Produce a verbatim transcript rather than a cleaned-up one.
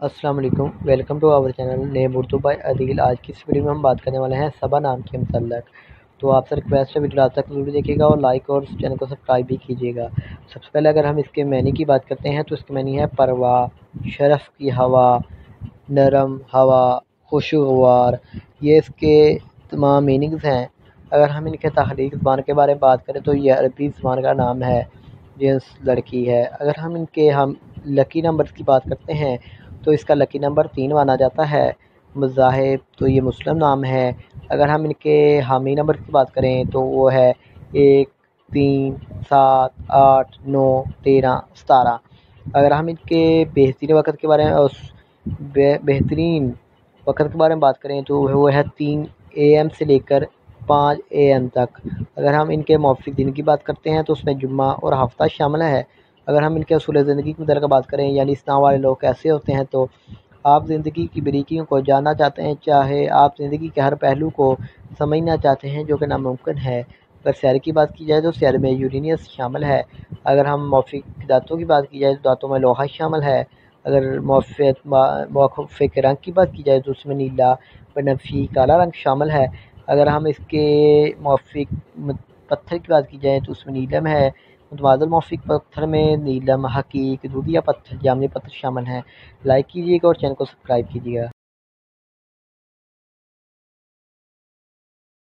अस्सलाम वालेकुम, welcome to our channel name Urdu by Adeel. आज की इस वीडियो में हम बात करने वाले हैं सबा नाम के मतलब। तो आपसे रिक्वेस्ट है वीडियो आज तक जरूर देखिएगा और लाइक और चैनल को सब्सक्राइब भी कीजिएगा। सबसे पहले अगर हम इसके मैनी की बात करते हैं तो इसके मैनी है परवाह, शरफ़ की हवा, नरम हवा, खुशगवार। ये इसके तमाम मीनिंग्स हैं। अगर हम इनके तख्लीक ज़बान के बारे में बात करें तो ये अरबी ज़बान का नाम है, जिन्स लड़की है। अगर हम इनके हम लकी नंबर्स की बात करते हैं तो इसका लकी नंबर तीन माना जाता है। मज़ाहिब तो ये मुस्लिम नाम है। अगर हम इनके हामी नंबर की बात करें तो वो है एक, तीन, सात, आठ, नौ, तेरह, सतारह। अगर हम इनके बेहतरीन वक़्त के बारे में उस बे, बेहतरीन वक़्त के बारे में बात करें तो वो है तीन ए एम से लेकर पाँच ए एम तक। अगर हम इनके मौफ़िक दिन की बात करते हैं तो उसमें जुम्मा और हफ्ता शामिल है। अगर हम इनके असूल ज़िंदगी के मतलब बात करें यानी इस्लाम वाले लोग कैसे होते हैं, तो आप ज़िंदगी की बारीकियों को जानना चाहते हैं, चाहे आप ज़िंदगी के हर पहलू को समझना चाहते हैं जो कि नामुमकिन है। अगर सैर की बात की जाए तो सैर में यूरेनियस शामिल है। अगर हम मौफ़िक दाँतों की बात की जाए तो दाँतों में लोहा शामिल है। अगर मौफ़िक रंग की बात की जाए तो उसमें नीला बनफी काला रंग शामिल है। अगर हम इसके मौफ़िक पत्थर की बात की जाए तो उसमें नीलम है। मुतवाज़िल मौफ़िक पत्थर में नीलम, हकीक, दूधिया पत्थर, जामनी पत्थर शामिल हैं। लाइक कीजिएगा और चैनल को सब्सक्राइब कीजिएगा।